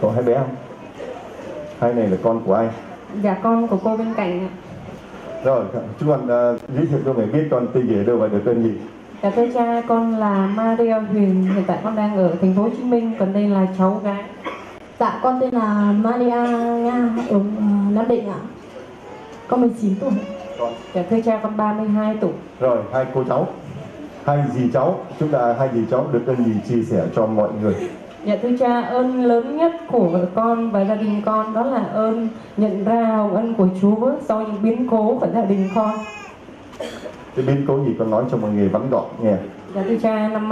Có hai bé không? Hai này là con của ai? Dạ con của cô bên cạnh ạ. Rồi, chúng con giới thiệu cho mẹ biết con tên gì ở đâu và được tên gì? Dạ thưa cha, con là Maria Huyền, hiện tại con đang ở thành phố Hồ Chí Minh, còn đây là cháu gái. Dạ con tên là Maria Nga ở Nam Định ạ. Con 19 tuổi. Dạ thưa cha, con 32 tuổi. Rồi, hai cô cháu, hai dì cháu, chúng ta hai dì cháu được ơn gì chia sẻ cho mọi người? Dạ thưa cha, ơn lớn nhất của con và gia đình con đó là ơn nhận ra hồng ân của Chúa sau những biến cố của gia đình con. Cái biến cố gì con nói cho mọi người vắn gọn nghe. Dạ thưa cha, năm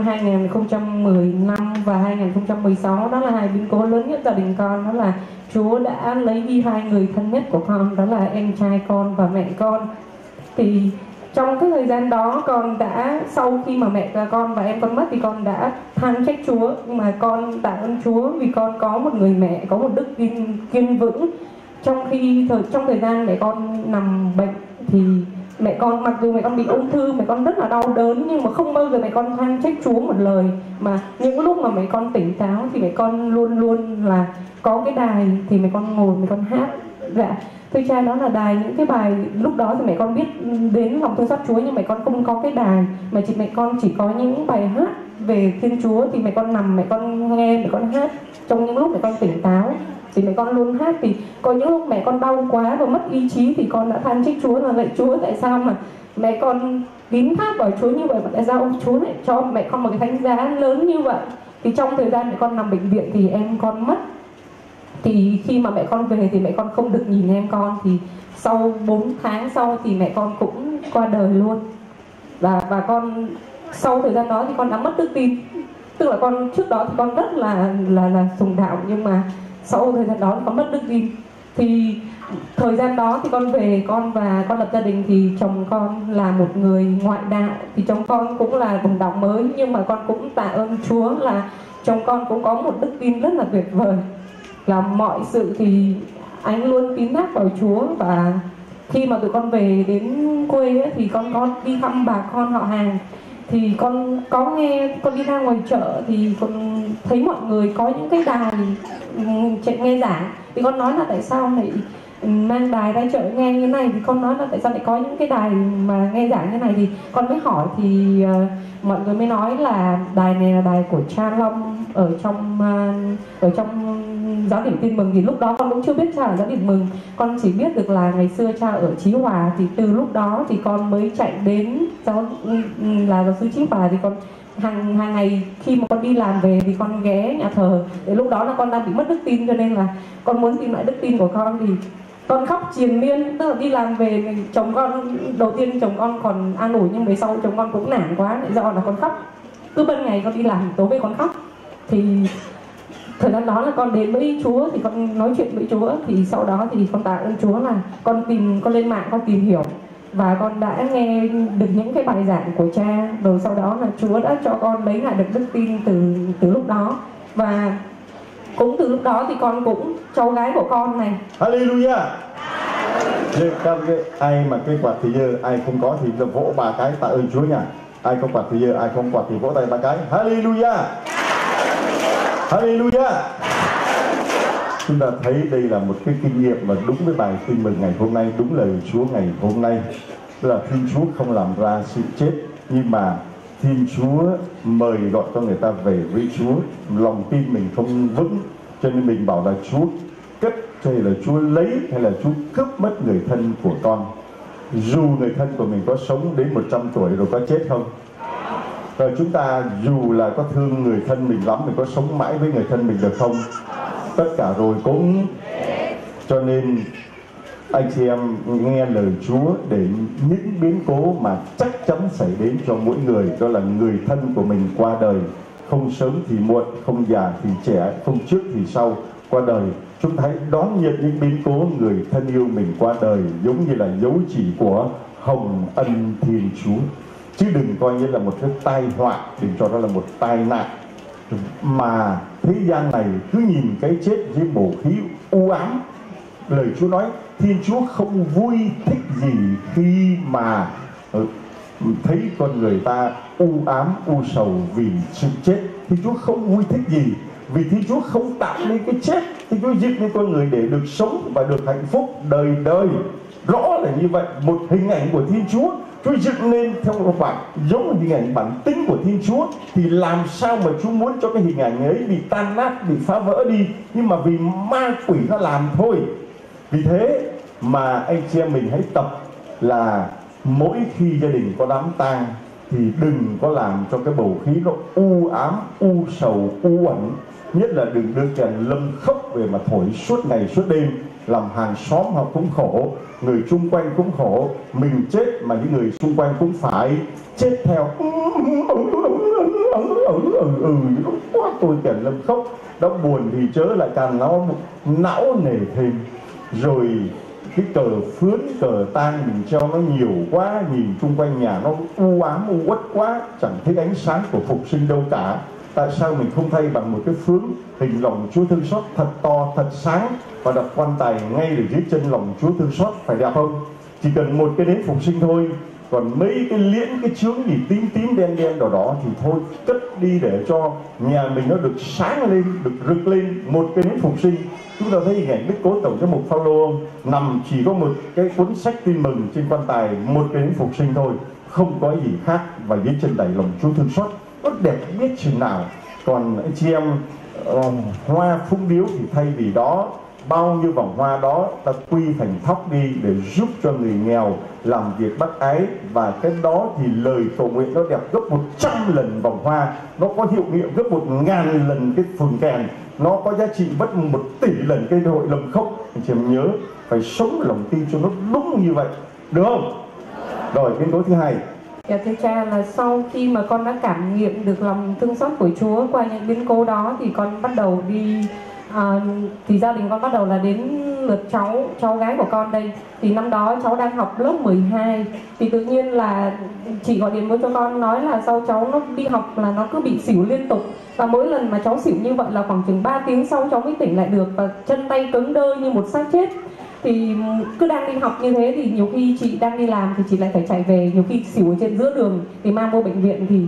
2015 và 2016 đó là hai biến cố lớn nhất gia đình con, đó là Chúa đã lấy đi hai người thân nhất của con, đó là em trai con và mẹ con. Thì trong cái thời gian đó con đã, sau khi mà mẹ con và em con mất thì con đã than trách Chúa, nhưng mà con tạ ơn Chúa vì con có một người mẹ có một đức tin kiên vững. Trong thời gian mẹ con nằm bệnh thì mẹ con, mặc dù mẹ con bị ung thư, mẹ con rất là đau đớn, nhưng mà không bao giờ mẹ con than trách Chúa một lời. Mà những lúc mà mẹ con tỉnh táo thì mẹ con luôn luôn là có cái đài thì mẹ con ngồi mẹ con hát. Dạ thưa cha, đó là đài, những cái bài lúc đó thì mẹ con biết đến lòng thương xót Chúa, nhưng mẹ con không có cái đài, mà mẹ con chỉ có những bài hát về Thiên Chúa. Thì mẹ con nằm mẹ con nghe, mẹ con hát trong những lúc mẹ con tỉnh táo thì mẹ con luôn hát. Thì có những lúc mẹ con đau quá và mất ý chí thì con đã than trách Chúa là lạy Chúa, tại sao mà mẹ con tín thác vào Chúa như vậy, mà tại sao ông Chúa lại cho mẹ con một cái thánh giá lớn như vậy. Thì trong thời gian mẹ con nằm bệnh viện thì em con mất. Thì khi mà mẹ con về thì mẹ con không được nhìn em con, thì sau 4 tháng sau thì mẹ con cũng qua đời luôn. Và con sau thời gian đó thì con đã mất đức tin. Tức là con trước đó thì con rất là sùng đạo, nhưng mà sau thời gian đó thì con mất đức tin. Thì thời gian đó thì con về, con lập gia đình, thì chồng con là một người ngoại đạo, thì chồng con cũng là đồng đạo mới, nhưng mà con cũng tạ ơn Chúa là chồng con cũng có một đức tin rất là tuyệt vời, là mọi sự thì anh luôn tín thác vào Chúa. Và khi mà tụi con về đến quê ấy, thì con có đi thăm bà con họ hàng, thì con có nghe, con đi ra ngoài chợ thì con thấy mọi người có những cái đài nghe giảng, thì con nói là tại sao lại mang đài ra chợ nghe như này, thì con nói là tại sao lại có những cái đài mà nghe giảng như này. Thì con mới hỏi thì mọi người mới nói là đài này là đài của cha Long ở trong giáo điểm Tin Mừng. Thì lúc đó con cũng chưa biết cha là giáo điểm Mừng, con chỉ biết được là ngày xưa cha ở Chí Hòa. Thì từ lúc đó thì con mới chạy đến giáo sư Chí Hòa. Thì con hàng ngày khi mà con đi làm về thì con ghé nhà thờ. Để lúc đó là con đang bị mất đức tin, cho nên là con muốn tìm lại đức tin của con. Thì con khóc triền miên, tức là đi làm về chồng con, đầu tiên chồng con còn an ủi, nhưng về sau chồng con cũng nản quá, lại do là con khóc. Cứ ban ngày con đi làm, tối về con khóc. Thì thời gian đó là con đến với Chúa, thì con nói chuyện với Chúa. Thì sau đó thì con tạ ơn Chúa là con lên mạng con tìm hiểu, và con đã nghe được những cái bài giảng của cha. Rồi sau đó là Chúa đã cho con lấy lại được đức tin từ lúc đó. Và cũng từ lúc đó thì con cũng, cháu gái của con này, Hallelujah. Các ai mà cái quạt thì giờ ai không có thì vỗ 3 cái tạ ơn Chúa nha. Ai có quạt thì giờ, ai không quạt thì vỗ tay 3 cái. Hallelujah. Hallelujah. Chúng ta thấy đây là một cái kinh nghiệm mà đúng với bài Tin Mừng ngày hôm nay, đúng lời Chúa ngày hôm nay. Tức là Thiên Chúa không làm ra sự chết, nhưng mà Thiên Chúa mời gọi cho người ta về với Chúa. Lòng tin mình không vững, cho nên mình bảo là Chúa cất, hay là Chúa lấy, hay là Chúa cướp mất người thân của con. Dù người thân của mình có sống đến 100 tuổi rồi có chết không? Rồi chúng ta dù là có thương người thân mình lắm, mình có sống mãi với người thân mình được không? Tất cả rồi cũng. Cho nên anh chị em nghe lời Chúa, để những biến cố mà chắc chắn xảy đến cho mỗi người, đó là người thân của mình qua đời, không sớm thì muộn, không già thì trẻ, không trước thì sau qua đời. Chúng ta hãy đón nhận những biến cố người thân yêu mình qua đời giống như là dấu chỉ của hồng ân Thiên Chúa, chứ đừng coi như là một cái tai họa, đừng cho nó là một tai nạn. Mà thế gian này cứ nhìn cái chết với bổ khí u ám. Lời Chúa nói Thiên Chúa không vui thích gì khi mà thấy con người ta u ám, u sầu vì sự chết. Thiên Chúa không vui thích gì, Vì Thiên Chúa không tạo nên cái chết, Thiên Chúa dựng nên con người để được sống và được hạnh phúc đời đời. Rõ là như vậy, một hình ảnh của Thiên Chúa Chúa dựng nên theo một bản giống hình ảnh bản tính của Thiên Chúa, thì làm sao mà Chúa muốn cho cái hình ảnh ấy bị tan nát, bị phá vỡ đi, nhưng mà vì ma quỷ nó làm thôi. Vì thế mà anh chị em mình hãy tập là mỗi khi gia đình có đám tang thì đừng có làm cho cái bầu khí nó u ám, u sầu, u uẩn. Nhất là đừng đưa kèn lâm khốc về mà thổi suốt ngày suốt đêm, làm hàng xóm họ cũng khổ, người chung quanh cũng khổ, mình chết mà những người xung quanh cũng phải chết theo. Quá tôi kèn lâm khốc, đó buồn thì chớ lại càng nó não nề thêm. Rồi cái cờ phướn, cờ tang mình treo nó nhiều quá, nhìn chung quanh nhà nó u ám, u uất quá, chẳng thấy ánh sáng của phục sinh đâu cả. Tại sao mình không thay bằng một cái phướng hình lòng Chúa thương xót thật to, thật sáng, và đặt quan tài ngay ở dưới chân lòng Chúa thương xót, phải đẹp không? Chỉ cần một cái nến phục sinh thôi. Còn mấy cái liễn, cái chướng gì tím tím đen đen đỏ đỏ thì thôi cất đi để cho nhà mình nó được sáng lên, được rực lên. Một cái nến phục sinh. Chúng ta thấy hình ảnh Đức Cố Tổng giám mục Phaolô không? Nằm chỉ có một cái cuốn sách tin mừng trên quan tài, một cái nến phục sinh thôi, không có gì khác, và dưới chân đầy lòng Chúa thương xót. Nó đẹp biết chừng nào. Còn anh chị em hoa phúng điếu thì thay vì đó, bao nhiêu vòng hoa đó ta quy thành thóc đi để giúp cho người nghèo làm việc bác ái, và cái đó thì lời cầu nguyện nó đẹp gấp 100 lần vòng hoa, nó có hiệu nghiệm gấp 1000 lần cái phường kèn, nó có giá trị mất 1 tỷ lần cái hội lâm khốc. Anh chị em nhớ phải sống lòng tin cho nó đúng như vậy, được không? Rồi biến cố thứ hai. Dạ thưa cha, là sau khi mà con đã cảm nghiệm được lòng thương xót của Chúa qua những biến cố đó thì con bắt đầu đi thì gia đình con bắt đầu là đến lượt cháu gái của con đây. Thì năm đó cháu đang học lớp 12 thì tự nhiên là chị gọi điện với cho con nói là sau cháu nó đi học là nó cứ bị xỉu liên tục, và mỗi lần mà cháu xỉu như vậy là khoảng chừng 3 tiếng sau cháu mới tỉnh lại được, và chân tay cứng đơ như một xác chết. Thì cứ đang đi học như thế thì nhiều khi chị đang đi làm thì chị lại phải chạy về, nhiều khi xỉu ở trên giữa đường thì mang vô bệnh viện thì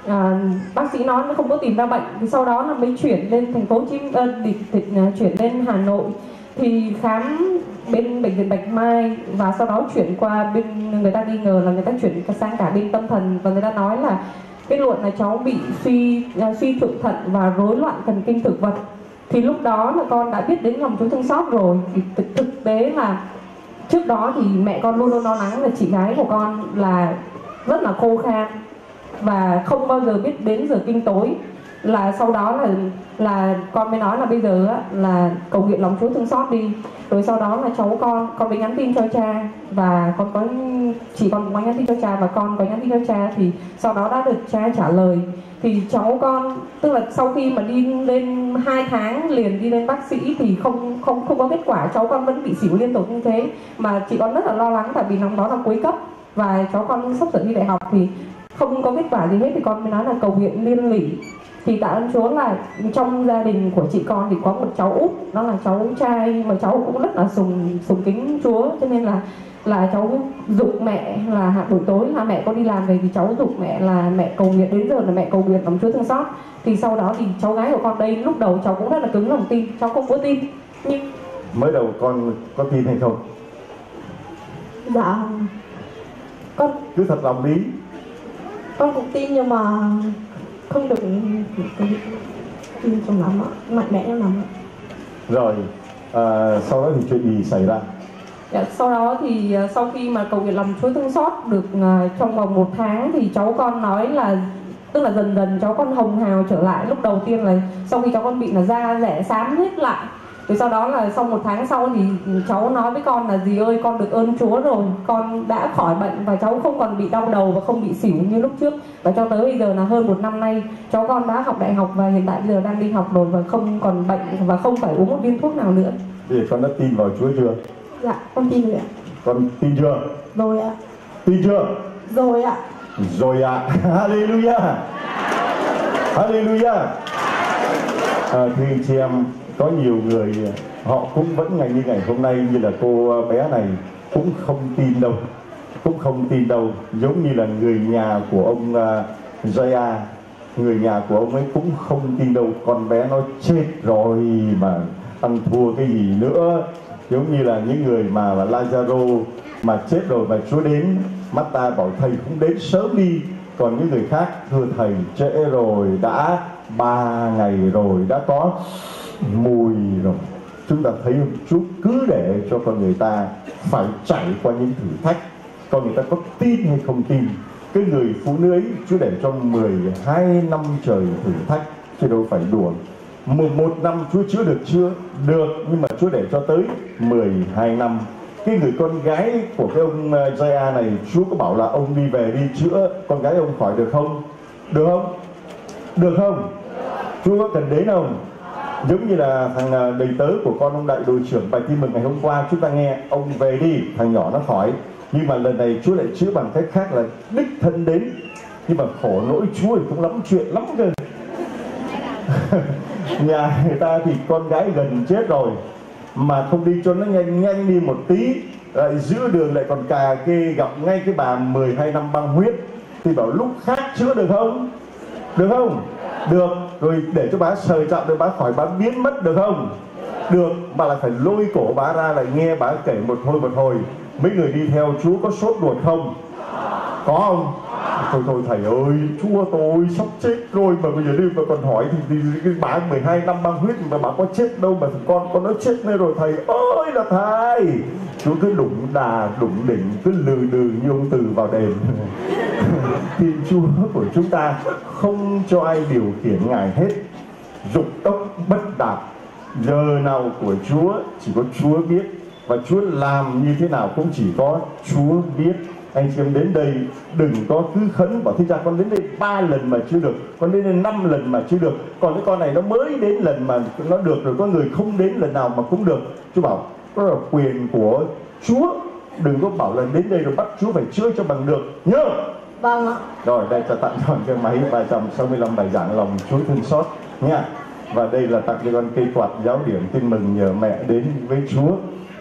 bác sĩ nói nó không có tìm ra bệnh, thì sau đó là mới chuyển lên thành phố Hồ Chí Minh, chuyển lên Hà Nội thì khám bên bệnh viện Bạch Mai, và sau đó chuyển qua bên, người ta nghi ngờ là người ta chuyển sang cả bên tâm thần, và người ta nói là kết luận là cháu bị suy thượng thận và rối loạn thần kinh thực vật. Thì lúc đó là con đã biết đến lòng Chúa thương xót rồi. Thì thực tế là trước đó thì mẹ con luôn luôn lo lắng là chị gái của con là rất là khô khan và không bao giờ biết đến giờ kinh tối. Là sau đó là con mới nói là bây giờ là cầu nguyện lòng Chúa thương xót đi. Rồi sau đó là cháu con mới nhắn tin cho cha, và con có nhắn tin cho cha và con có nhắn tin cho cha, thì sau đó đã được cha trả lời. Thì cháu con, tức là sau khi mà đi lên 2 tháng liền đi lên bác sĩ thì không có kết quả, cháu con vẫn bị xỉu liên tục như thế. Mà chị con rất là lo lắng, tại vì năm đó là cuối cấp và cháu con sắp sửa đi đại học thì không có kết quả gì hết, thì con mới nói là cầu nguyện liên lỉ. Thì tạ ơn Chúa là trong gia đình của chị con thì có một cháu út, đó là cháu trai, mà cháu cũng rất là sùng kính Chúa, cho nên là cháu giục mẹ là buổi tối là mẹ con đi làm về thì cháu giục mẹ là mẹ cầu nguyện, đến giờ là mẹ cầu nguyện lòng Chúa thương xót. Thì sau đó thì cháu gái của con đây lúc đầu cháu cũng rất là cứng lòng tin, cháu không có tin. Nhưng mới đầu con có tin hay không? Dạ con cứ thật lòng đi. Con cũng tin nhưng mà không được tin trong lắm ạ, mạnh mẽ lắm ạ. Rồi sau đó thì chuyện gì xảy ra? Dạ, sau đó thì sau khi mà cầu nguyện lòng Chúa thương xót được trong vòng 1 tháng thì cháu con nói là, tức là dần dần cháu con hồng hào trở lại. Lúc đầu tiên là sau khi cháu con bị là da rẻ xám hết lại, rồi sau đó là sau 1 tháng sau thì cháu nói với con là dì ơi, con được ơn Chúa rồi, con đã khỏi bệnh và cháu không còn bị đau đầu và không bị xỉu như lúc trước. Và cho tới bây giờ là hơn 1 năm nay cháu con đã học đại học và hiện tại bây giờ đang đi học rồi và không còn bệnh và không phải uống một viên thuốc nào nữa. Bây giờ con đã tin vào Chúa chưa? Dạ con tin rồi ạ. Con tin chưa? Rồi ạ. Tin chưa? Rồi ạ. Rồi ạ. Hallelujah. Hallelujah. Thưa anh chị em, có nhiều người họ cũng vẫn như ngày hôm nay, như là cô bé này cũng không tin đâu, giống như là người nhà của ông Jaya người nhà của ông ấy cũng không tin đâu, con bé nó chết rồi mà ăn thua cái gì nữa. Giống như là những người mà Lazaro mà chết rồi mà Chúa đến, Marta bảo thầy cũng đến sớm đi. Còn những người khác, thưa thầy trễ rồi, đã 3 ngày rồi, đã có mùi rồi. Chúng ta thấy Chúa cứ để cho con người ta phải trải qua những thử thách, con người ta có tin hay không tin. Cái người phụ nữ ấy Chúa để cho 12 năm trời thử thách, chứ đâu phải đùa. Một năm Chúa chữa được chưa? Được, nhưng mà Chúa để cho tới 12 năm. Cái người con gái của cái ông Gia này, Chúa có bảo là ông đi về đi chữa con gái ông khỏi được không? Được không? Được không? Chúa có cần đến không? Giống như là thằng đầy tớ của con ông đại đội trưởng bài tin mừng ngày hôm qua, chúng ta nghe ông về đi, thằng nhỏ nó khỏi. Nhưng mà lần này Chúa lại chữa bằng cách khác là đích thân đến. Nhưng mà khổ nỗi Chúa thì cũng lắm chuyện lắm cơ. Nhà người ta thì con gái gần chết rồi, mà không đi cho nó nhanh đi một tí, lại giữa đường lại còn cà kê gặp ngay cái bà 12 năm băng huyết, thì bảo lúc khác chữa được không? Được không? Được. Rồi để cho bà sờ chạm để bà khỏi, bà biến mất được không? Được. Mà lại phải lôi cổ bà ra, lại nghe bà kể một hồi. Mấy người đi theo Chúa có sốt ruột không? Có không? Thôi thầy ơi, Chúa tôi sắp chết rồi mà bây giờ đi mà còn hỏi thì cái bà 12 năm băng huyết mà bà có chết đâu mà con nó chết nữa rồi thầy ơi là thầy. Chúa cứ đụng đà đụng đỉnh, cứ lừ đừ như ông Từ vào đền. Thì Chúa của chúng ta không cho ai điều khiển Ngài hết, dục tốc bất đạt. Giờ nào của Chúa chỉ có Chúa biết, và Chúa làm như thế nào cũng chỉ có Chúa biết. Anh chị em đến đây đừng có cứ khấn bảo thưa cha con đến đây 3 lần mà chưa được, con đến đây 5 lần mà chưa được, còn cái con này nó mới đến lần mà nó được rồi, có người không đến lần nào mà cũng được. Chúa bảo đó là quyền của Chúa, đừng có bảo là đến đây rồi bắt Chúa phải chữa cho bằng được, nhớ. Vâng ạ. Rồi đây cho tặng cho cái máy 365 bài giảng lòng Chúa thương xót nha. Và đây là tặng cho con cây quạt giáo điểm tin mừng nhờ mẹ đến với Chúa.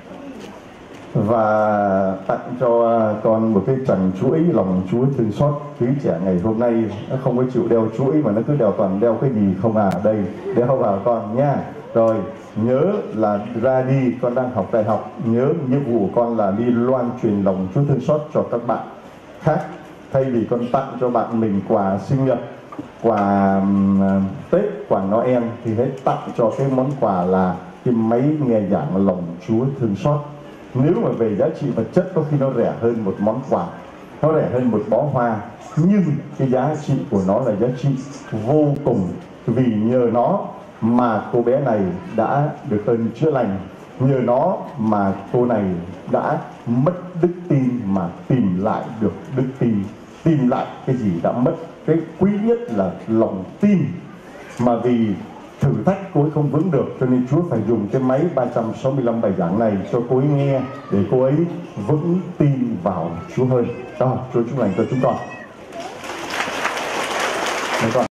Và tặng cho con một cái chằng chuỗi lòng Chúa thương xót. Quý trẻ ngày hôm nay nó không có chịu đeo chuỗi mà nó cứ toàn đeo cái gì không à. Đây, đeo vào con nha. Rồi nhớ là ra đi, con đang học đại học, nhớ nhiệm vụ của con là đi loan truyền lòng Chúa thương xót cho các bạn khác. Thay vì con tặng cho bạn mình quà sinh nhật, quà Tết, quà Noel, thì hãy tặng cho cái món quà là cái máy nghe giảng lòng Chúa thương xót. Nếu mà về giá trị vật chất có khi nó rẻ hơn một món quà, nó rẻ hơn một bó hoa, nhưng cái giá trị của nó là giá trị vô cùng. Vì nhờ nó mà cô bé này đã được ơn chữa lành, nhờ nó mà cô này đã mất đức tin mà tìm lại được đức tin, tìm lại cái gì đã mất. Cái quý nhất là lòng tin, mà vì thử thách cô ấy không vững được, cho nên Chúa phải dùng cái máy 365 bài giảng này cho cô ấy nghe, để cô ấy vững tin vào Chúa hơn. Đó, Chúa chúc lành cho chúng con.